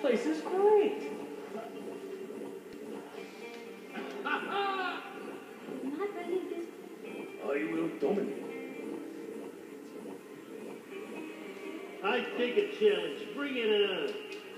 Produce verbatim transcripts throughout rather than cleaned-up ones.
place is great. Not really this. I will dominate. I take a challenge. Bring it on.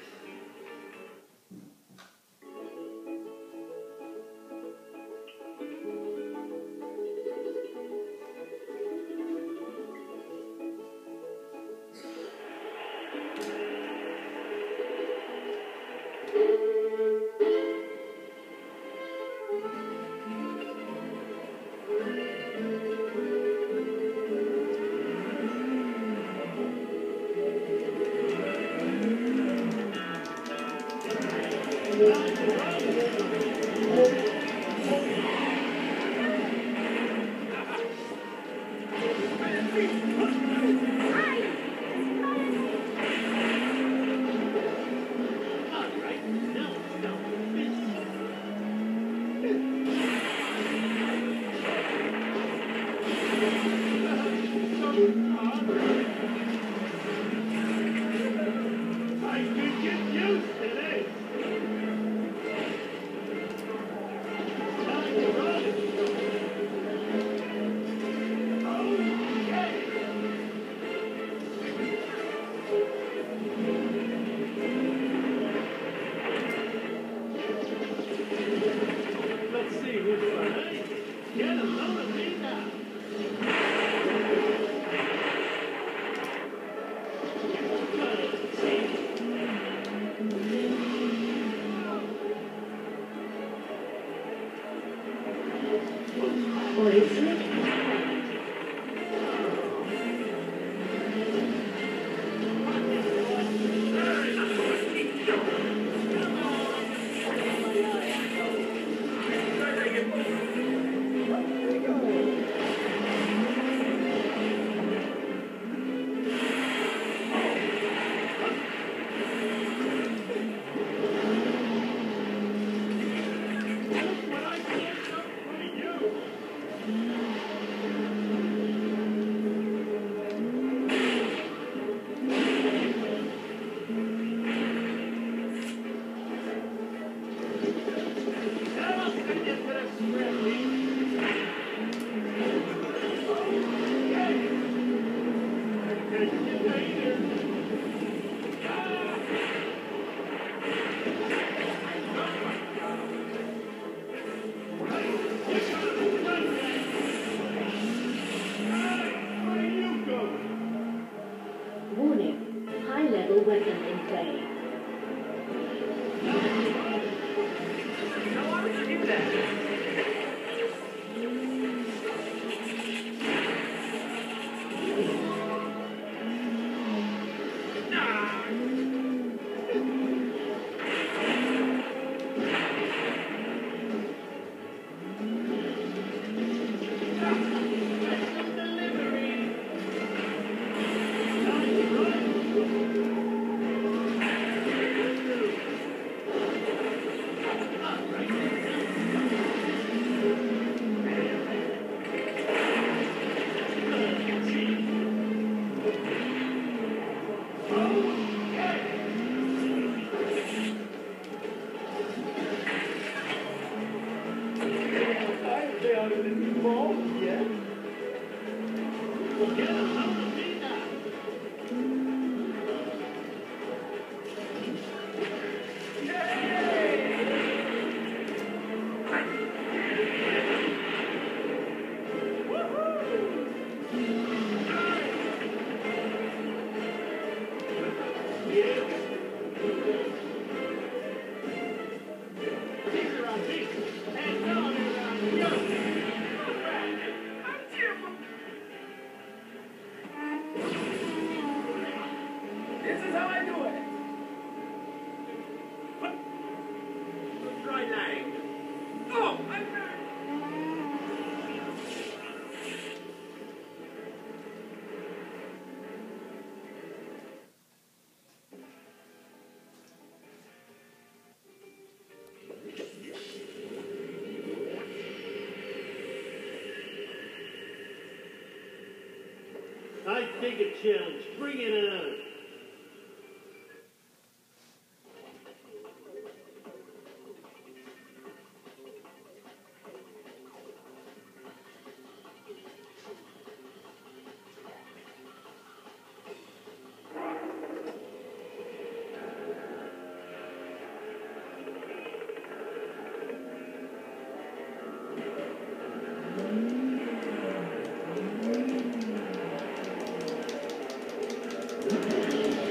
I take a challenge. Bring it on.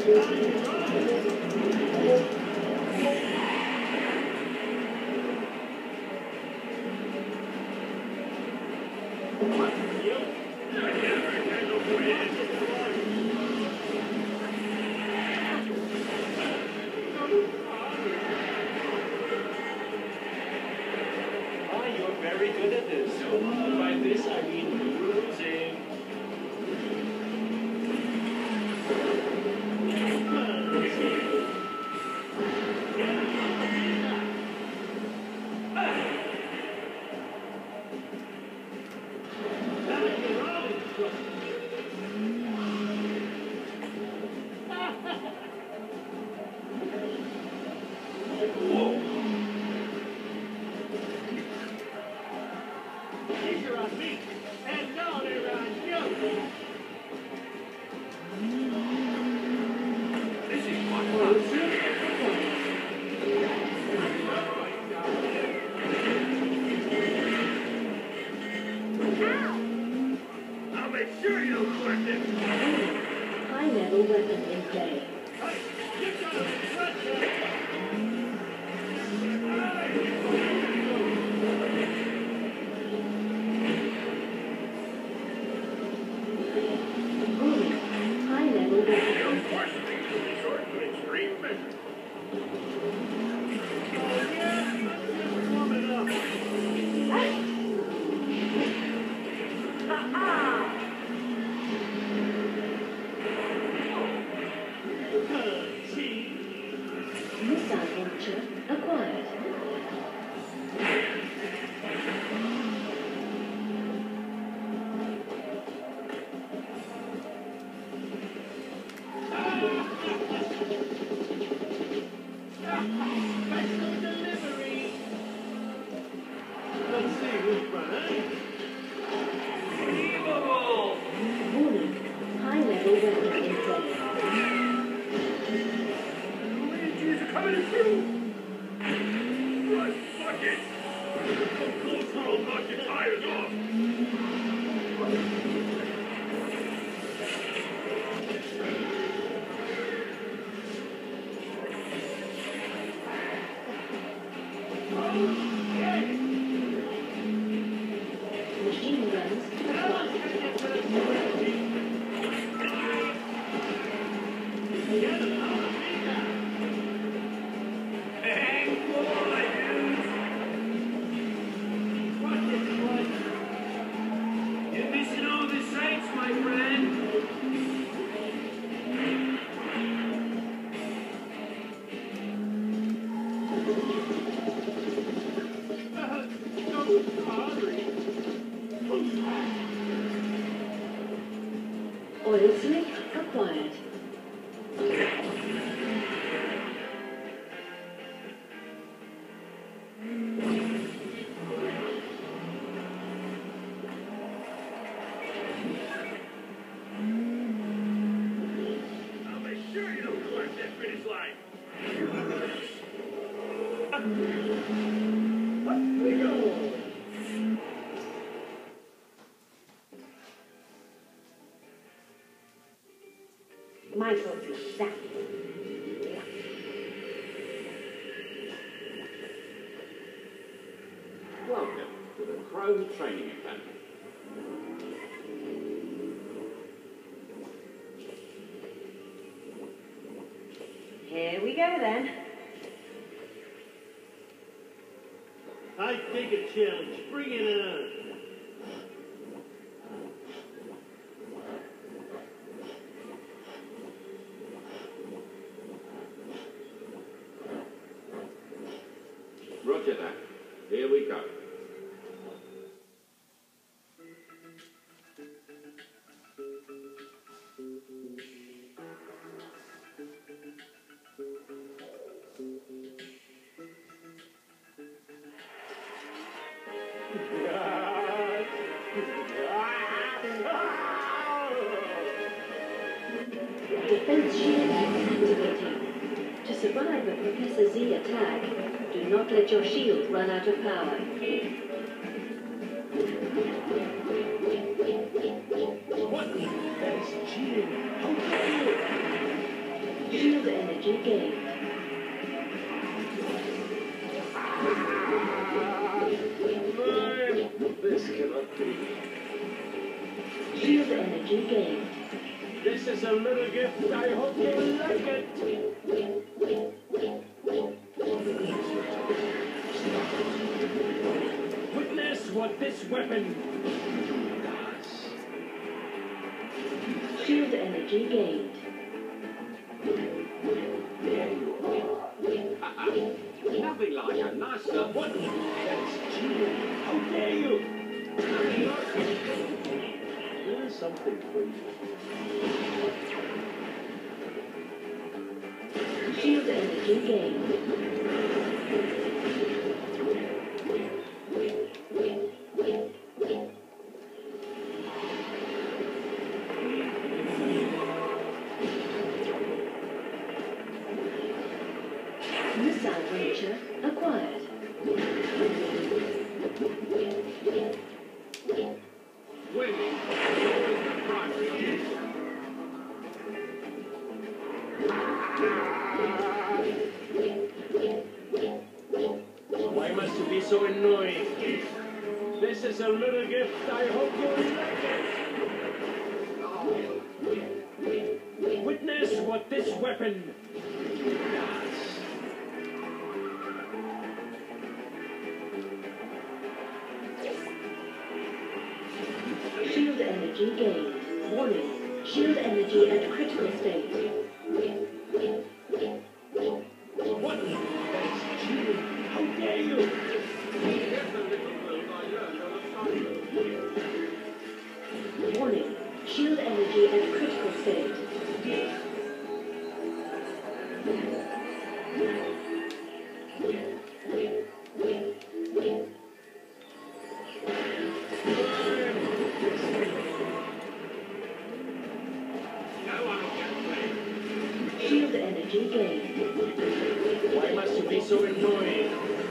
Very good at this. So, by this I mean losing. These are on me, and now they're on you. This is fun. I'll make sure you don't collect it. High-level weapon in play. Hey, get out of the front, Warning. High-level weapon in play. short to extreme measure. Oh, yeah? Just warming up. Good team. Missile launcher acquired. Special delivery. Let's see who's behind. Unbelievable! Warning. High-level weapon in play. Luigi's coming through. Right, fuck it. Close, I'll knock your tires off. Machine guns acquired. Hang boy! You're missing all the sights, my friend. Oil slick acquired. I'll make sure you don't cross that finish line. Up we go. Michael, that. Welcome to the Chrome Training Academy. Here we go then. I take a challenge. Bring it on. Roger that. Here we go. Defense shield activating. To survive a Professor Z attack, do not let your shield run out of power. What? That is cheating. How dare you? Shield energy gained. This cannot be. Shield energy gained. This is a little gift. I hope you like it. Witness what this weapon does. Shield energy gained. Nothing like a nice little... What? That's cheating. How dare you? There's something for you. Shield energy gained. Missile launcher acquired. Winning is always the primary objective. Why must you be so annoying? This is a little gift. I hope you like it. Witness what this weapon does. Shield energy gained. Warning. Shield energy at critical state. What? That's cheating. How dare you? Here's the little move I learned on assignment. Warning. Shield energy at critical state. No one will get played. Shield energy gained. Why must you be so annoying?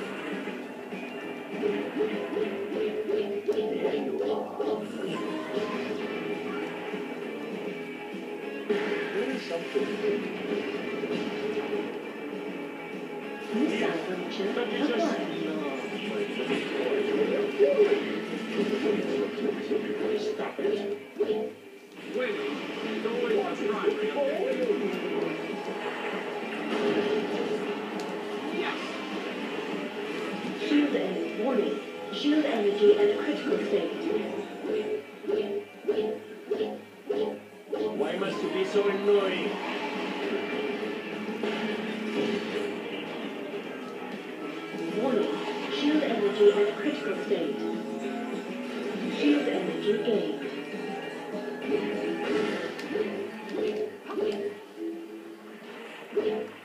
There you are. There's something for you. Missile launcher Let me just... acquired. Stop it. Winning is always the primary objective. Yes! Shield energy. Warning. Shield energy at critical state. Why must you be so annoying? Warning. Shield energy at critical state. Shield energy gained.